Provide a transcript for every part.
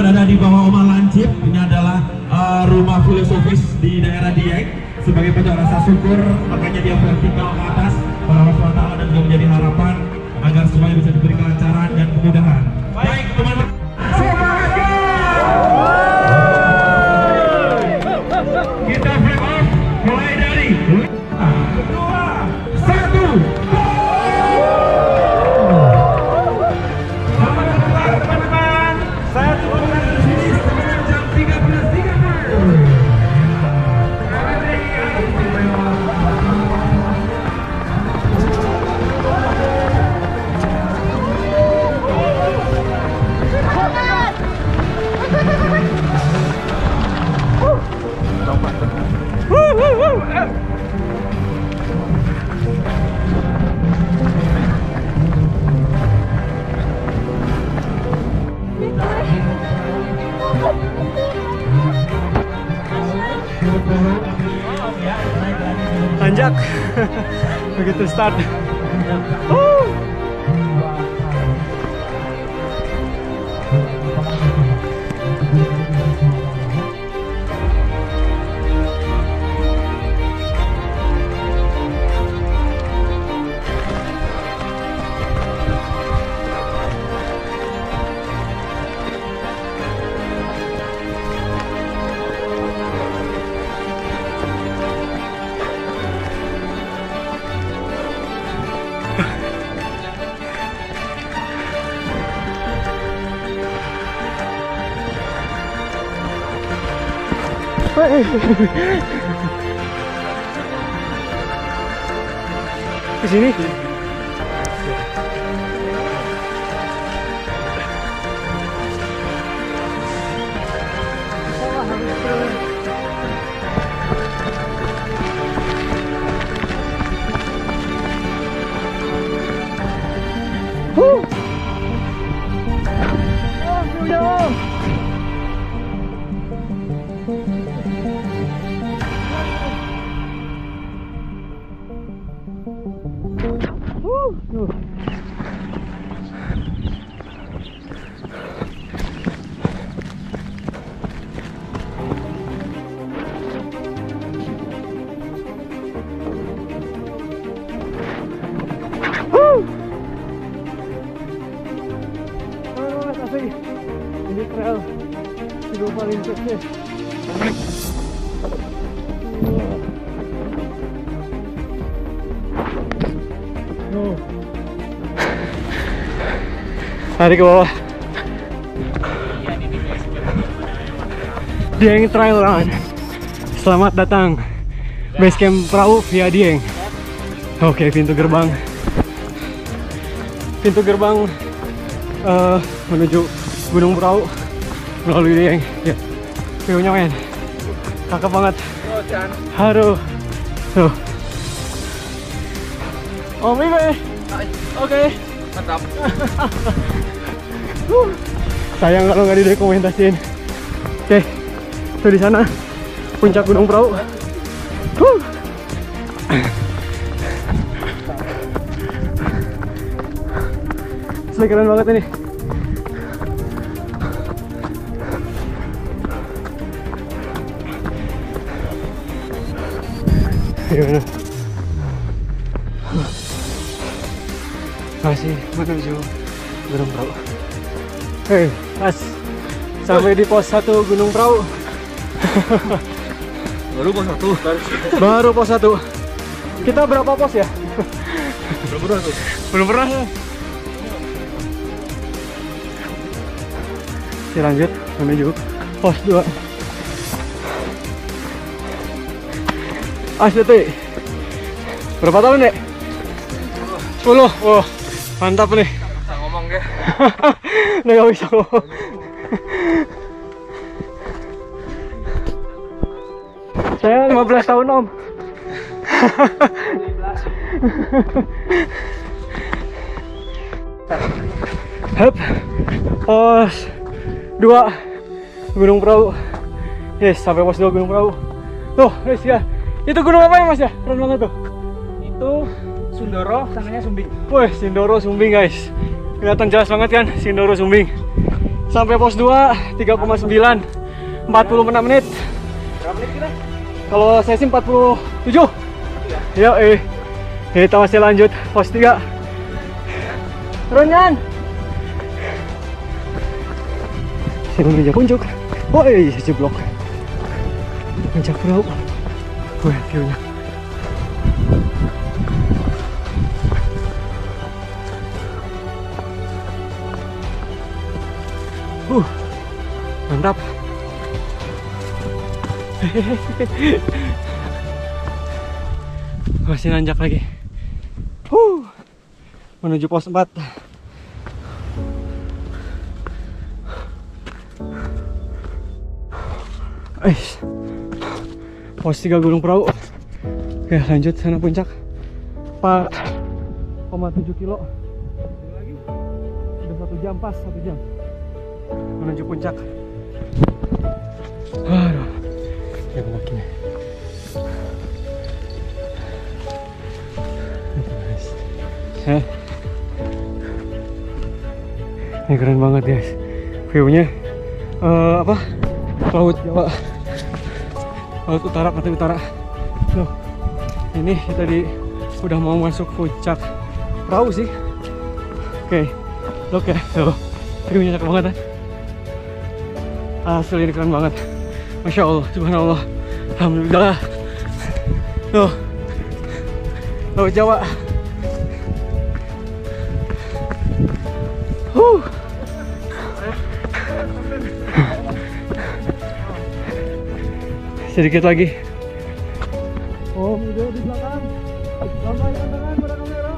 berada di bawah Oma Lancip. Ini adalah rumah filosofis di daerah Dieng. Sebagai bentuk rasa syukur, makanya dia vertikal ke atas. Para SWT dan juga menjadi harapan agar semuanya bisa diberi kelancaran dan kemudahan. Baik teman-teman. Kita break off mulai dari 2, 1. Tanjak begitu start. Ke sini. Ini trail hidup paling sukses. Lari ke bawah. Dieng Trail Run. Selamat datang base camp perahu via Dieng. Oke, pintu gerbang menuju Gunung Perahu melalui Dieng. Ya, view-nya men, cakep banget. Haru. Tuh. Oh Mibe. Oke. Mantap. Sayang kalau nggak didokumentasiin. Oke, tuh di sana puncak Gunung Perahu. Keren banget ini. Gimana? Masih menuju Gunung Perahu. Hei, Mas, sampai di pos 1 Gunung Perahu. Baru pos 1. Baru pos 1. Kita berapa pos ya? Belum pernah tuh. Belum pernah. Lanjut menuju pos 2 ASDT. Berapa tahun dek? 10. Wah, mantap nih. Bisa ngomong ya. Udah gak bisa ngomong. Saya 15 tahun om. Hup, pos 2 Gunung Perahu. Yes, sampai pos 2 Gunung Perahu. Tuh, guys ya. Itu gunung apa ya mas ya? Keren banget tuh. Itu Sindoro, sananya Sumbing. Wih, Sindoro Sumbing guys. Kelihatan jelas banget kan, Sindoro Sumbing. Sampai pos 2 3,9, 46 menit. Berapa menit kita? Kalau sesi 47. Ya, kita masih lanjut pos 3. Turun kan? Saya menuju puncak. Oh iya, jeblok. Puncak perahu. Wah, view-nya. Mantap. Masih nanjak lagi. Menuju pos 4. Pos 3 Gunung Perahu. Oke, lanjut sana puncak. 4,7 kilo. Udah 1 jam pas, 1 jam menuju puncak. Aduh, ya kakinya. Ini keren banget guys, view-nya. Laut Jawa, laut utara, pantai utara. Loh, ini kita udah mau masuk puncak perahu sih. Oke, look ya, tuh view-nya cakep banget kan? Asli ini keren banget. Masya Allah, subhanallah, alhamdulillah. Tuh, laut Jawa. Sedikit lagi. Oh, udah di belakang. Lambaikan tangan pada kamera.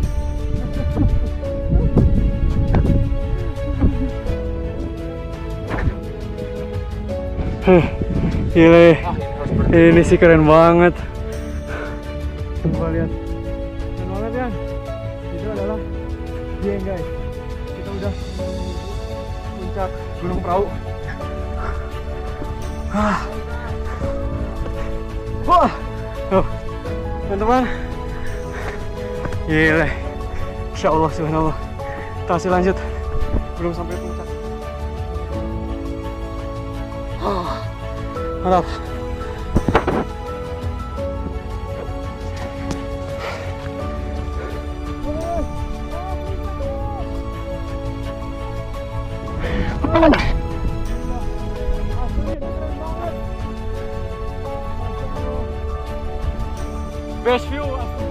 Gile, ini sih keren banget. Coba lihat, keren banget ya. Itu adalah Dieng guys. Kita udah puncak Gunung Perahu. Wah, tuh teman-teman, gile, Insya Allah, subhanallah. Kita masih lanjut, belum sampai puncak. Mantap. Best view.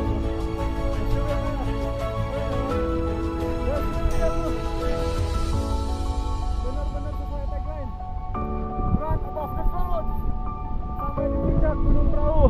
Benar-benar sesuai tagline. Run above the clouds. Sampai di puncak Gunung Perahu.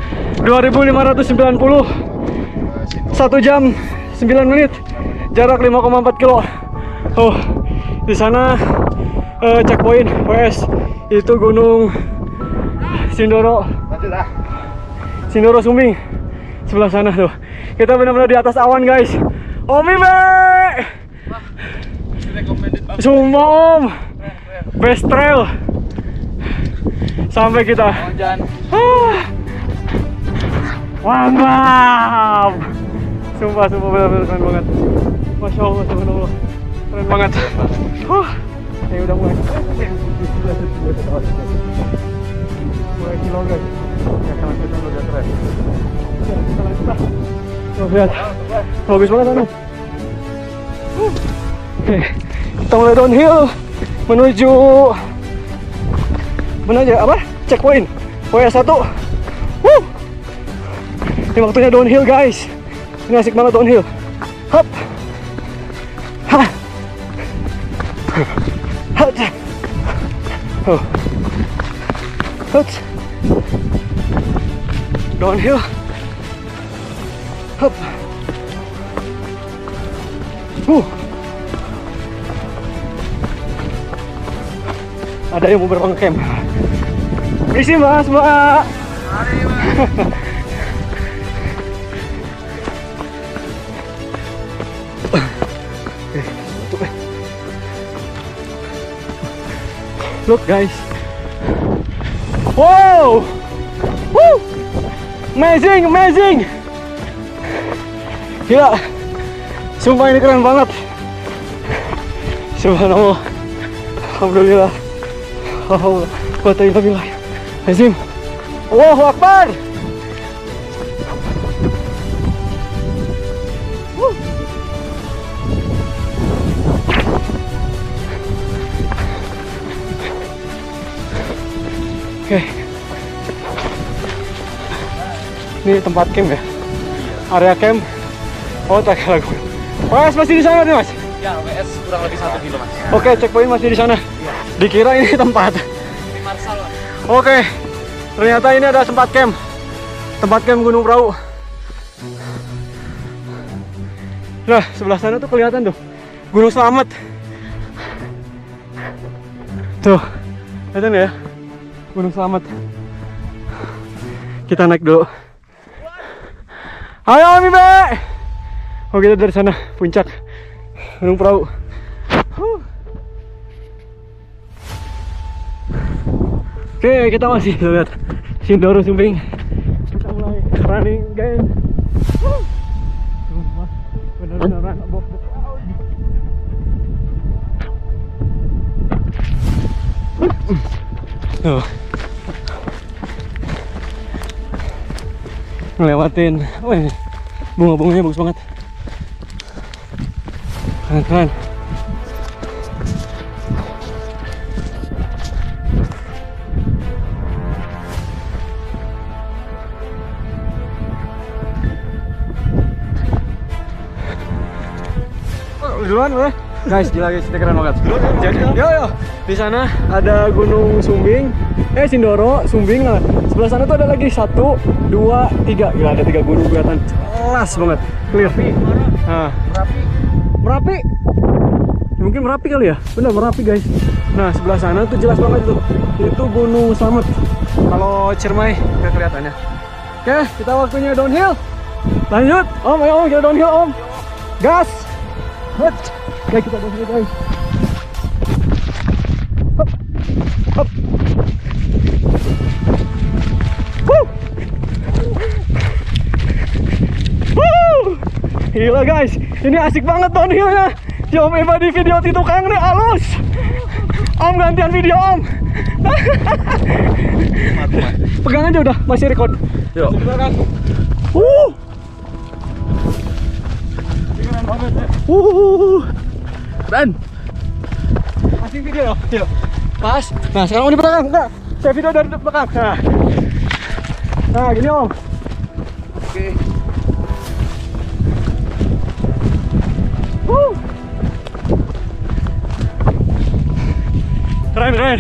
2590. 1 jam 9 menit. Jarak 5,4 kilo. Oh, di sana checkpoint WS itu Gunung Sindoro. Sindoro Sumbing sebelah sana tuh. Kita benar-benar di atas awan guys. Om Ime, sumpah Om, best trail sampai kita. Mantap, sumpah benar-benar keren banget. Masya Allah, subhanallah, keren banget. Ini udah mulai kilo guys. Tuh, lihat, bagus banget anu. Oke, kita mulai downhill menuju mana aja, apa? Checkpoint WS1. Ini waktunya downhill guys. Ini asik banget downhill. Hop, hah, hot, oh, hot. Downhill. Hop. Ada yang mau berbang camp. Isi mas, mbak. Mari, mas. Look guys. Wow. Woo. Amazing, amazing. Gila. Sumpah ini keren banget. Subhanallah. Alhamdulillah. Alhamdulillah. Azim. Allahu Akbar. Oke. Ini tempat camp ya? Area camp. Oh, tak lagu. WS masih di sana nih, Mas? Ya, WS kurang lebih 1 kilo, Mas. Oke, checkpoint masih di sana. Iya. Dikira ini tempat. Ini Marsal, Mas. Oke. Ternyata ini ada tempat camp. Tempat camp Gunung Prau. Nah, sebelah sana tuh kelihatan tuh Gunung Slamet. Tuh, kelihatan ya? Gunung Slamet. Kita naik dulu. Ayo Mibe. Oh, kita dari sana puncak Gunung Prau. Oke, kita masih lihat Sindoro Sumbing. Kita mulai running again. Bener-beneran bok-bok. Tuh. Ngelewatin, wah, bunga-bunganya bagus banget. Keren-keren. Duluan boleh? Guys, gila guys, ini keren banget. Jadi, yo, di sana ada Gunung Sumbing, Sindoro, Sumbing. Nah, sebelah sana tuh ada lagi 1, 2, 3. Gila, ada 3 gunung kelihatan jelas banget, clear. Nah, Merapi. Ya, mungkin Merapi kali ya? Bener, Merapi guys. Nah, sebelah sana tuh jelas banget itu. Itu Gunung Slamet. Kalau Ciremai nggak kelihatannya. Oke, kita waktunya downhill. Lanjut, Om, ayo Om, kita downhill Om. Gas. Oke, kita downhill guys. Hop. Hop. Gila guys, ini asik banget downhillnya. Si Om Eva di video itu tukang nih halus. Om gantian video Om. Pegang aja udah, masih record. Yuk. Keren. Masih video loh. Yuk. Pas. Nah, sekarang Om di belakang. Enggak. Saya video dari belakang. Nah, gini Om. Oke. Keren.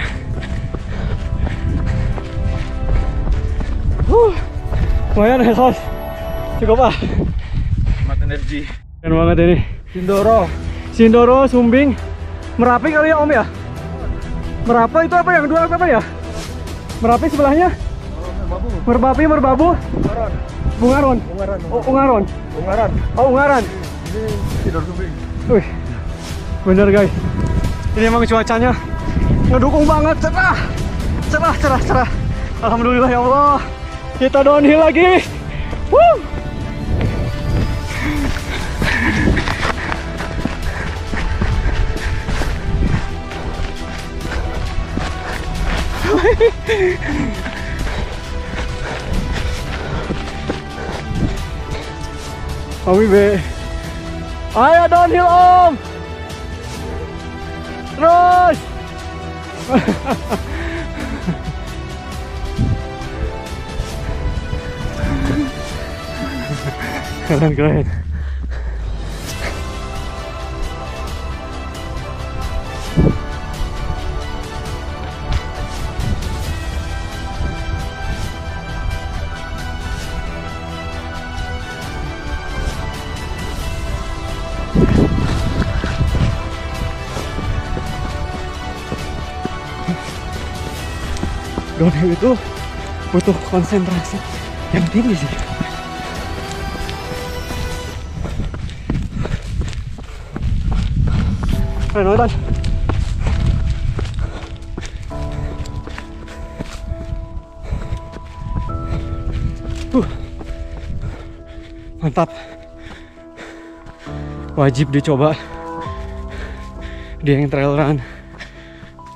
Lumayan ya Sos. Cukup ah. Hemat energi. Keren banget ini. Sindoro, Sumbing, Merapi kali ya Om ya? Merapi itu apa yang dua apa ya? Merapi sebelahnya? Merbabu. Bungaron. Oh, Ungaron. Oh, Ungaran. Ini Sindoro Sumbing. Wih, bener guys. Ini emang cuacanya ngedukung banget, cerah. Alhamdulillah ya Allah. Kita downhill lagi. Woo! Om Ibe. Ayo downhill Om. Terus. Keren. Downhill itu butuh konsentrasi yang tinggi sih. Keren banget. Mantap. Wajib dicoba. Dia yang trail run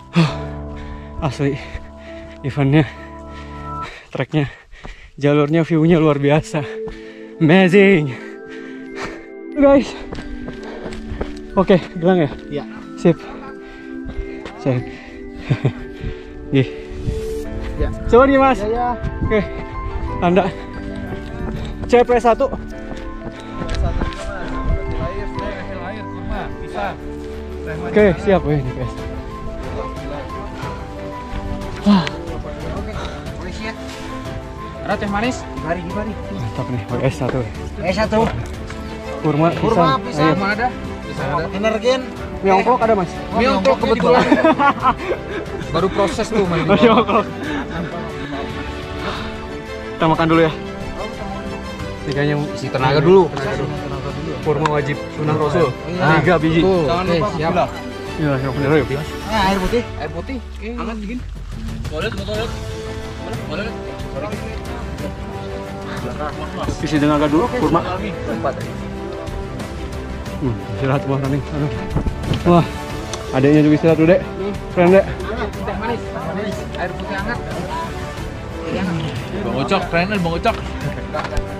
Asli eventnya, treknya, jalurnya, view-nya luar biasa, amazing. Guys, oke, gelang ya? Iya. Sip. Cek. Gih. Ya. Coba nih Mas. Ya. Oke, Anda CP1. Oke, siap ya ini guys. Wah, Ada teh manis? Gimari. mantap nih, WS1. Satu. Kurma pisang. Ayo. Mana ada? Bisa ada. Energen. Miongklok ada Mas? Miongklok kebetulan. Baru proses tuh main di bawah. Miongklok. Kita makan dulu ya. Tiganya Isi tenaga dulu. kurma wajib sunah Rasul. Nah, 3 biji. betul. Jangan Oke, lupa siap. gula. Iya, yang bener ya. Air putih. Air putih. Hangat dingin. Boleh. Isi tenaga dulu kurma. Istirahat buah nih. Wah, adeknya juga istirahat dulu, Dek. Keren, Dek. Teh manis. Air putih hangat. Bang Ucok, keren Bang Ucok.